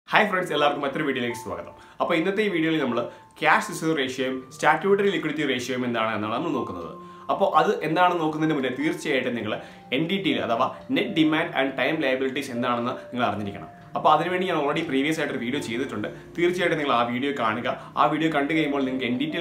Hi friends, welcome to another video. So, in this video, we will cash reserve ratio, statutory liquidity ratio. So, that's NDT, net demand and time liabilities. So, that's I already previous video. So, this video NDT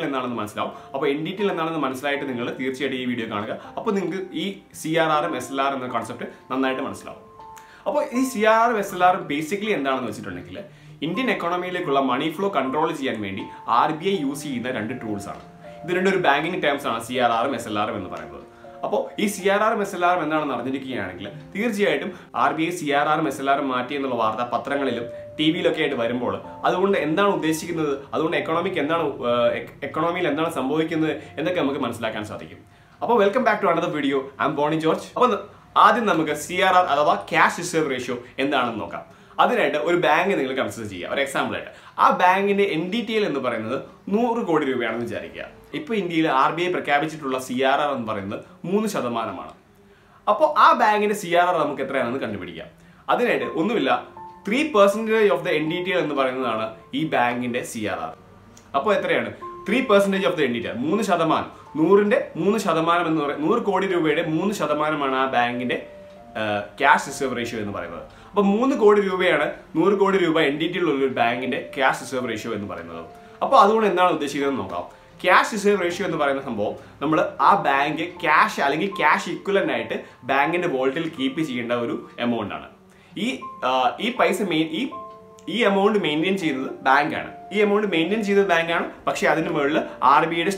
concept. Now, this CRR SLR basically Indian economy money flow control RBI use two tools. These are banking terms CRR and SLR. Now, this CRR and SLR RBI CRR and SLR TV locate variable. That's economic welcome back to another video. I'm Bonnie George. ആദ്യം നമുക്ക് CRR അഥവാ cash reserve ratio എന്താണെന്ന് നോക്കാം. അതിനായിട്ട് ഒരു bank നിങ്ങൾ consider ചെയ്യുക. ഒരു എക്സാമ്പിൾ ആയിട്ട് ആ ബാങ്കിന്റെ NDTL എന്ന് പറയുന്നത് 100 കോടി രൂപയാണെന്ന് വിചാരിക്കുക. ഇപ്പോൾ ഇന്ത്യയിൽ RBI പ്രഖ്യാപിച്ചിട്ടുള്ള CRR എന്ന് പറയുന്നത് 3%. അപ്പോൾ ആ ബാങ്കിന്റെ CRR നമുക്ക് എത്രയാണെന്ന് കണ്ടുപിടിക്കാം. അതിനായിട്ട് ഒന്നുമില്ല 3% of the NDTL എന്ന് പറയുന്നതാണ് ഈ ബാങ്കിന്റെ CRR. അപ്പോൾ എത്രയാണ് 3% of the NDTL 3%. 100 കോടി രൂപയുടെ 3% ആ ബാങ്കിന്റെ ക്യാഷ് റിസർവ് റേഷ്യോ എന്ന് പറയുന്നത്. അപ്പോൾ 3 കോടി രൂപയാണ് 100 കോടി രൂപ NDTL ഉള്ള ഒരു ബാങ്കിന്റെ ക്യാഷ് റിസർവ് റേഷ്യോ എന്ന് പറയുന്നത്. അപ്പോൾ അതുകൊണ്ട് എന്താണ് ഉദ്ദേശിക്കുന്നത് നോക്കാം. ക്യാഷ് റിസർവ് റേഷ്യോ എന്ന് പറയുന്ന സംഭവം നമ്മൾ ആ ബാങ്ക് ക്യാഷ് അല്ലെങ്കിൽ ക്യാഷ് ഇക്വലന്റ് ആയിട്ട് ബാങ്കിന്റെ വോൾട്ടിൽ കീപ്പ് ചെയ്യേണ്ട ഒരു എമൗണ്ട് ആണ്. ഈ പൈസ ഈ എമൗണ്ട് മെയിൻറ്റെയിൻ ചെയ്യുന്നത് ബാങ്കാണ്. ഈ എമൗണ്ട് മെയിൻറ്റെയിൻ ചെയ്തത് ബാങ്കാണ്. പക്ഷേ അതിന് മുകളിൽ RBIയുടെ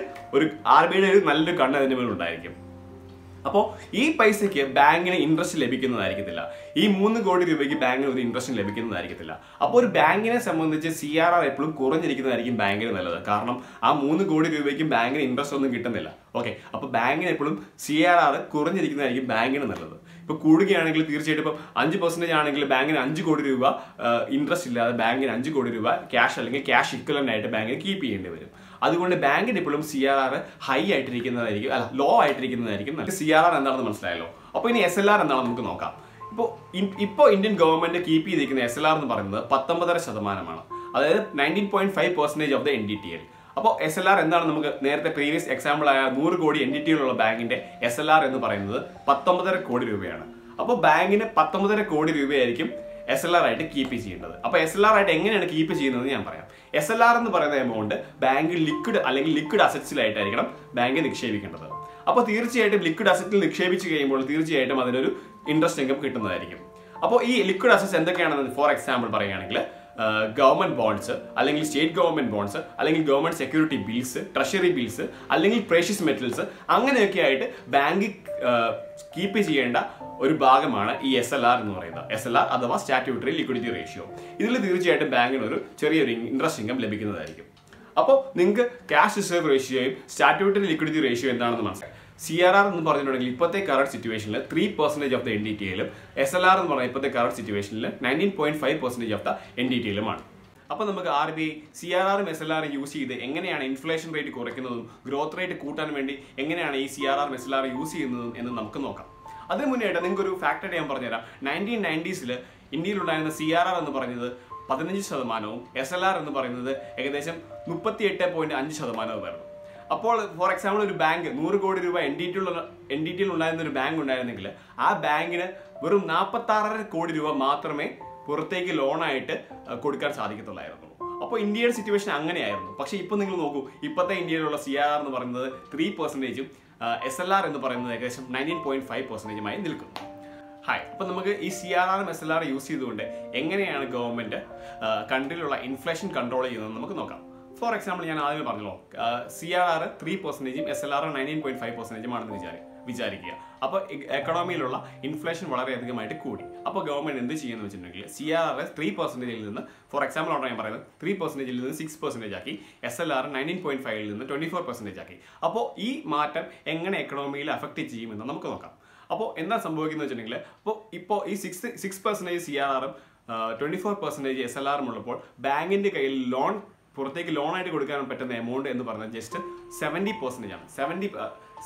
RBIയുടെ ഒരു നല്ലൊരു കണ്ണ് അതിന് മുകളിൽ ഉണ്ടായിരിക്കും. അപ്പോൾ ഈ പൈസയ്ക്ക് ബാങ്കിന് ഇൻട്രസ്റ്റ് ലഭിക്കുന്നതായിരിക്കത്തില്ല. ഈ 3 കോടി രൂപയ്ക്ക് ബാങ്കിന് ഒരു ഇൻട്രസ്റ്റ് ലഭിക്കുന്നതായിരിക്കത്തില്ല. അപ്പോൾ ഒരു ബാങ്കിനെ സംബന്ധിച്ച് CRR എപ്പോഴും കുറഞ്ഞിരിക്കുന്നതായിരിക്കും ബാങ്കിന് നല്ലത്. കാരണം ആ 3 കോടി രൂപയ്ക്ക് ബാങ്കിന് ഇൻട്രസ്റ്റ് ഒന്നും കിട്ടുന്നില്ല. ഓക്കെ, അപ്പോൾ ബാങ്കിന് എപ്പോഴും CRR കുറഞ്ഞിരിക്കുന്നതായിരിക്കും ബാങ്കിന് നല്ലത്. ഇപ്പോൾ കൂടുകയാണെങ്കിൽ തീർച്ചയായിട്ടും ഇപ്പം 5% ആണെങ്കിൽ ബാങ്കിന് 5 കോടി രൂപ ഇൻട്രസ്റ്റ് ഇല്ലാതെ ബാങ്കിന് 5 കോടി രൂപ ക്യാഷ് അല്ലെങ്കിൽ ക്യാഷ് ഇക്വലന്റ് ആയിട്ട് ബാങ്കിന് കീപ്പ് ചെയ്യേണ്ടി വരും. അതുകൊണ്ട് ബാങ്കിന് എപ്പോഴും CRR ഹൈ ആയിട്ടിരിക്കുന്നതായിരിക്കും, ലോ ആയിട്ടിരിക്കുന്നതായിരിക്കും. CRR എന്താണെന്ന് മനസ്സിലായല്ലോ. അപ്പോൾ ഇനി SLR എന്താണെന്ന് നമുക്ക് നോക്കാം. ഇപ്പോൾ ഇന്ത്യൻ ഗവൺമെന്റ് കീപ്പ് ചെയ്തിരിക്കുന്ന SLR എന്ന് പറയുന്നത് 19.5%. അതായത് 19.5% ഓഫ് ദ NDTL. അപ്പോൾ SLR എന്താണ് നമുക്ക് നേരത്തെ പ്രീവിയസ് എക്സാമ്പിൾ ആയ 100 കോടി NDTL ഉള്ള ബാങ്കിന്റെ SLR എന്ന് പറയുന്നത് 19.5 കോടി രൂപയാണ്. അപ്പോൾ ബാങ്കിന് 19.5 കോടി രൂപയായിരിക്കും SLR ആയിട്ട് കീപ്പ് ചെയ്യേണ്ടത്. അപ്പോൾ SLR ആയിട്ട് എങ്ങനെയാണ് കീപ്പ് ചെയ്യുന്നത് ഞാൻ പറയാം. SLR എന്ന് പറയുന്ന എമൗണ്ട് ബാങ്ക് ലിക്വിഡ് അസറ്റ്സിലായിട്ടായിരിക്കണം ബാങ്ക് നിക്ഷേപിക്കേണ്ടത്. അപ്പോൾ തീർച്ചയായിട്ടും ലിക്വിഡ് അസറ്റിൽ നിക്ഷേപിച്ച് കഴിയുമ്പോൾ തീർച്ചയായിട്ടും അതിനൊരു ഇൻട്രസ്റ്റ് ഇൻകം കിട്ടുന്നതായിരിക്കും. അപ്പോൾ ഈ ലിക്വിഡ് അസറ്റ്സ് എന്തൊക്കെയാണെന്ന് ഫോർ എക്സാമ്പിൾ പറയുകയാണെങ്കിൽ ഗവൺമെന്റ് ബോൺഡ്സ് അല്ലെങ്കിൽ സ്റ്റേറ്റ് ഗവൺമെന്റ് ബോൺഡ്സ് അല്ലെങ്കിൽ government security bills, treasury bills അല്ലെങ്കിൽ പ്രഷ്യസ് മെറ്റൽസ് അങ്ങനെയൊക്കെ ആയിട്ട് ബാങ്ക് കീപ്പ് ചെയ്യേണ്ട ഒരു ഭാഗമാണ് ഈ SLR എന്ന് പറയുന്നത്. SLR അഥവാ സ്റ്റാറ്റ്യൂട്ടറി ലിക്വിഡിറ്റി റേഷ്യോ. ഇതിൽ തീർച്ചയായിട്ടും ബാങ്കിന് ഒരു ചെറിയൊരു ഇൻട്രസ്റ്റ് ഇൻകം ലഭിക്കുന്നതായിരിക്കും. അപ്പോൾ നിങ്ങൾക്ക് ക്യാഷ് റിസർവ് റേഷ്യോയും സ്റ്റാറ്റ്യൂട്ടറി ലിക്വിഡിറ്റി റേഷ്യോ എന്താണെന്ന് മനസ്സിലായി. CRR എന്ന് പറഞ്ഞിട്ടുണ്ടെങ്കിൽ ഇപ്പോഴത്തെ കറണ്ട് സിറ്റുവേഷനിൽ 3% ഓഫ് ദ NDTLും SLR എന്ന് പറഞ്ഞാൽ ഇപ്പോഴത്തെ കറണ്ട് സിറ്റുവേഷനിൽ 19.5% ഓഫ് ദ NDTLുമാണ്. അപ്പോൾ നമുക്ക് RBI CRRും SLRും യൂസ് ചെയ്ത് എങ്ങനെയാണ് ഇൻഫ്ലേഷൻ റേറ്റ് കുറയ്ക്കുന്നതും ഗ്രോത്ത് റേറ്റ് കൂട്ടാൻ വേണ്ടി എങ്ങനെയാണ് ഈ CRR SLR യൂസ് ചെയ്യുന്നതും എന്ന് നമുക്ക് നോക്കാം. അതിന് മുന്നേയായിട്ട് നിങ്ങൾക്ക് ഒരു ഫാക്ടർ ഞാൻ പറഞ്ഞുതരാം. 1990s ഇന്ത്യയിലുണ്ടായിരുന്ന CRR എന്ന് പറയുന്നത് 15%, SLR എന്ന് പറയുന്നത് ഏകദേശം 38.5% വരുന്നു. അപ്പോൾ ഫോർ എക്സാമ്പിൾ ഒരു ബാങ്ക് 100 കോടി രൂപ NDTL ഉണ്ടായിരുന്ന ഒരു ബാങ്ക് ഉണ്ടായിരുന്നെങ്കിൽ ആ ബാങ്കിന് വെറും 46.5 കോടി രൂപ മാത്രമേ പുറത്തേക്ക് ലോണായിട്ട് കൊടുക്കാൻ സാധിക്കത്തുള്ളായിരുന്നു. അപ്പോൾ ഇന്ത്യയുടെ സിറ്റുവേഷൻ അങ്ങനെയായിരുന്നു. പക്ഷേ ഇപ്പോൾ നിങ്ങൾ നോക്കൂ, ഇപ്പോഴത്തെ ഇന്ത്യയിലുള്ള CRR എന്ന് പറയുന്നത് 3%ഉം SLR എന്ന് പറയുന്നത് ഏകദേശം 19.5%മായി നിൽക്കുന്നു. അപ്പോൾ നമുക്ക് ഈ CRRും SLR യൂസ് ചെയ്തുകൊണ്ട് എങ്ങനെയാണ് ഗവൺമെന്റ് കൺട്രിയിലുള്ള ഇൻഫ്ലേഷൻ കൺട്രോൾ ചെയ്യുന്നത് നമുക്ക് നോക്കാം. ഫോർ എക്സാമ്പിൾ ഞാൻ ആദ്യമേ പറഞ്ഞല്ലോ, CRR 3%ഉം SLR 19.5%ഉം ആണെന്ന് വിചാരിക്കുക. അപ്പോൾ എക്കണോമിയിലുള്ള ഇൻഫ്ലേഷൻ വളരെയധികമായിട്ട് കൂടി. അപ്പോൾ ഗവൺമെന്റ് എന്ത് ചെയ്യുന്നു വെച്ചിട്ടുണ്ടെങ്കിൽ CRR 3%ൽ നിന്ന് ഫോർ എക്സാമ്പിൾ ആണ് ഞാൻ പറയുന്നത് 3%ൽ നിന്ന് 6% ആക്കി, SLR 19.5ൽ നിന്ന് 24% ആക്കി. അപ്പോൾ ഈ മാറ്റം എങ്ങനെ എക്കണോമിയിൽ അഫക്റ്റ് ചെയ്യുമെന്ന് നമുക്ക് നോക്കാം. അപ്പോൾ എന്താ സംഭവിക്കുന്നത് വെച്ചിട്ടുണ്ടെങ്കിൽ ഇപ്പോൾ ഈ 6% CRRും 24% SLRും ഉള്ളപ്പോൾ ബാങ്കിന്റെ കയ്യിൽ പുറത്തേക്ക് ലോണായിട്ട് കൊടുക്കാൻ പറ്റുന്ന എമൗണ്ട് എന്ന് പറഞ്ഞാൽ ജസ്റ്റ് 70% ആണ്.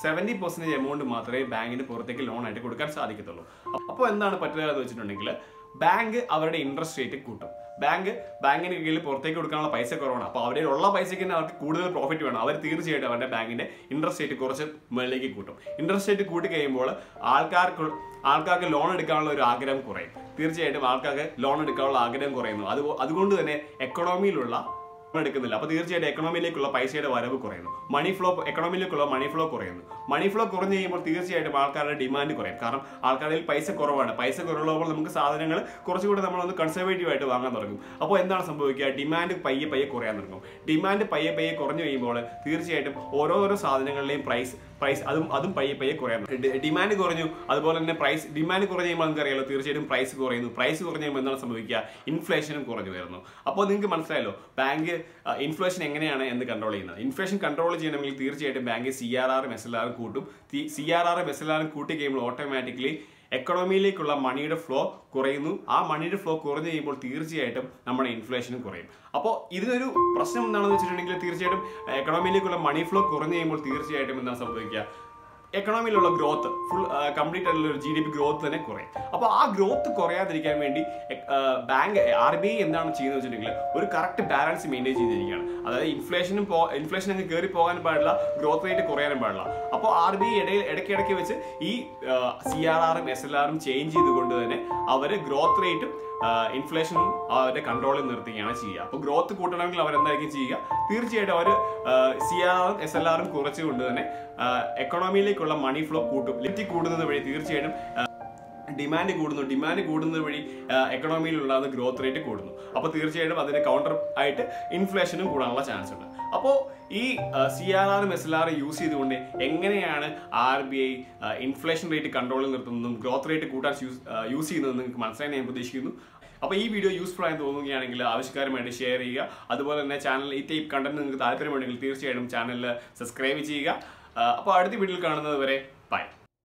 70% എമൗണ്ട് മാത്രമേ ബാങ്കിന് പുറത്തേക്ക് ലോണായിട്ട് കൊടുക്കാൻ സാധിക്കത്തുള്ളൂ. അപ്പോൾ എന്താണ് പറ്റുക എന്ന് വെച്ചിട്ടുണ്ടെങ്കിൽ ബാങ്ക് അവരുടെ ഇൻട്രസ്റ്റ് റേറ്റ് കൂട്ടും. ബാങ്കിന് കീഴിൽ പുറത്തേക്ക് കൊടുക്കാനുള്ള പൈസ കുറവാണ്. അപ്പോൾ അവരുടെ ഉള്ള പൈസയ്ക്ക് തന്നെ അവർക്ക് കൂടുതൽ പ്രോഫിറ്റ് വേണം. അവർ തീർച്ചയായിട്ടും അവരുടെ ബാങ്കിന്റെ ഇൻട്രസ്റ്റ് റേറ്റ് കുറച്ച് മുകളിലേക്ക് കൂട്ടും. ഇൻട്രസ്റ്റ് റേറ്റ് കൂട്ടി കഴിയുമ്പോൾ ആൾക്കാർക്ക് ലോൺ എടുക്കാനുള്ള ഒരു ആഗ്രഹം കുറയും. തീർച്ചയായിട്ടും ആൾക്കാർക്ക് ലോൺ എടുക്കാനുള്ള ആഗ്രഹം കുറയുന്നു. അതുകൊണ്ട് തന്നെ എക്കണോമിയിലുള്ള എടുക്കുന്നില്ല. അപ്പോൾ തീർച്ചയായിട്ടും എക്കണോമിയിലേക്കുള്ള പൈസയുടെ വരവ് കുറയുന്നു. എക്കണോമിയിലേക്കുള്ള മണി ഫ്ലോ കുറയുന്നു. മണി ഫ്ലോ കുറഞ്ഞു കഴിയുമ്പോൾ തീർച്ചയായിട്ടും ആൾക്കാരുടെ ഡിമാൻഡ് കുറയും. കാരണം ആൾക്കാരിൽ പൈസ കുറവാണ്. പൈസ കുറവുള്ളപ്പോൾ നമുക്ക് സാധനങ്ങൾ കുറച്ചുകൂടി നമ്മളൊന്ന് കൺസർവേറ്റീവ് ആയിട്ട് വാങ്ങാൻ തുടങ്ങും. അപ്പോൾ എന്താണ് സംഭവിക്കുക? ഡിമാൻഡ് പയ്യെ കുറയാൻ തുടങ്ങും. ഡിമാൻഡ് പയ്യെ കുറഞ്ഞു കഴിയുമ്പോൾ തീർച്ചയായിട്ടും ഓരോരോ സാധനങ്ങളുടെയും പ്രൈസ് അതും പയ്യെ കുറയാൻ. ഡിമാൻഡ് കുറഞ്ഞു, അതുപോലെ തന്നെ ഡിമാൻഡ് കുറഞ്ഞു കഴിയുമ്പോൾ നമുക്കറിയാലോ തീർച്ചയായിട്ടും പ്രൈസ് കുറയുന്നു. പ്രൈസ് കുറഞ്ഞു കഴിയുമ്പോൾ എന്താണ് സംഭവിക്കുക? ഇൻഫ്ലേഷനും കുറഞ്ഞു വരുന്നു. അപ്പോൾ നിങ്ങൾക്ക് മനസ്സിലായല്ലോ ബാങ്ക് ഇൻഫ്ലേഷൻ എങ്ങനെയാണ് എന്ന് കൺട്രോൾ ചെയ്യുന്നത്. ഇൻഫ്ലേഷൻ കൺട്രോൾ ചെയ്യണമെങ്കിൽ തീർച്ചയായിട്ടും ബാങ്ക് CRRഉം SLRഉം കൂട്ടും. CRRഉം SLRഉം കൂട്ടി കഴിയുമ്പോൾ ഓട്ടോമാറ്റിക്കലി എക്കണോമിയിലേക്കുള്ള മണിയുടെ ഫ്ലോ കുറയുന്നു. ആ മണിയുടെ ഫ്ലോ കുറഞ്ഞു കഴിയുമ്പോൾ തീർച്ചയായിട്ടും നമ്മുടെ ഇൻഫ്ലേഷനും കുറയും. അപ്പോൾ ഇതിനൊരു പ്രശ്നം എന്താണെന്ന് വെച്ചിട്ടുണ്ടെങ്കിൽ തീർച്ചയായിട്ടും എക്കണോമിയിലേക്കുള്ള മണി ഫ്ലോ കുറഞ്ഞു കഴിയുമ്പോൾ തീർച്ചയായിട്ടും എന്താണ് സംഭവിക്കുക? എക്കണോമിയിലുള്ള ഗ്രോത്ത് കംപ്ലീറ്റ് ആയിട്ടുള്ള ഒരു GDP ഗ്രോത്ത് തന്നെ കുറയും. അപ്പോൾ ആ ഗ്രോത്ത് കുറയാതിരിക്കാൻ വേണ്ടി RBI എന്താണ് ചെയ്യുന്നത് വെച്ചിട്ടുണ്ടെങ്കിൽ ഒരു കറക്റ്റ് ബാലൻസ് മെയിൻറ്റെയിൻ ചെയ്തിരിക്കുകയാണ്. അതായത് ഇൻഫ്ലേഷൻ അങ്ങ് കയറി പോകാനും പാടില്ല, ഗ്രോത്ത് റേറ്റ് കുറയാനും പാടില്ല. അപ്പോൾ RBI ഇടയ്ക്കിടയ്ക്ക് വെച്ച് ഈ CRRഉം SLRഉം ചേഞ്ച് ചെയ്തുകൊണ്ട് തന്നെ അവർ ഗ്രോത്ത് റേറ്റും ഇൻഫ്ലേഷനും അവരുടെ കൺട്രോളിൽ നിർത്തുകയാണ് ചെയ്യുക. അപ്പോൾ ഗ്രോത്ത് കൂട്ടണമെങ്കിൽ അവരെന്തായിരിക്കും ചെയ്യുക? തീർച്ചയായിട്ടും അവർ CRRഉം SLRഉം കുറച്ചുകൊണ്ട് തന്നെ എക്കണോമിയിലേക്കുള്ള മണി ഫ്ലോ കൂട്ടും. ലിറ്റി കൂടുന്നത് വഴി തീർച്ചയായിട്ടും ഡിമാൻഡ് കൂടുന്നത് വഴി എക്കണോമിയിലുള്ള ഗ്രോത്ത് റേറ്റ് കൂടുന്നു. അപ്പോൾ തീർച്ചയായിട്ടും അതിന് കൗണ്ടർ ആയിട്ട് ഇൻഫ്ലേഷനും കൂടാനുള്ള ചാൻസ് ഉണ്ട്. അപ്പോൾ ഈ CRRഉം SLRഉം യൂസ് ചെയ്തുകൊണ്ട് എങ്ങനെയാണ് RBI ഇൻഫ്ലേഷൻ റേറ്റ് കൺട്രോളിൽ നിർത്തുന്നതും ഗ്രോത്ത് റേറ്റ് കൂട്ടാൻ യൂസ് ചെയ്യുന്നതെന്ന് നിങ്ങൾക്ക് മനസ്സിലായി ഞാൻ പ്രതീക്ഷിക്കുന്നു. അപ്പോൾ ഈ വീഡിയോ യൂസ്ഫുൾ ആയി തോന്നുകയാണെങ്കിൽ ആവശ്യക്കാരുമായിട്ട് ഷെയർ ചെയ്യുക. അതുപോലെ തന്നെ ചാനൽ ഈ ടൈപ്പ് കണ്ടന്റ് നിങ്ങൾക്ക് താല്പര്യമുണ്ടെങ്കിൽ തീർച്ചയായിട്ടും ചാനലിൽ സബ്സ്ക്രൈബ് ചെയ്യുക. അപ്പോൾ അടുത്ത വീഡിയോയിൽ കാണുന്നത് വരെ ബൈ.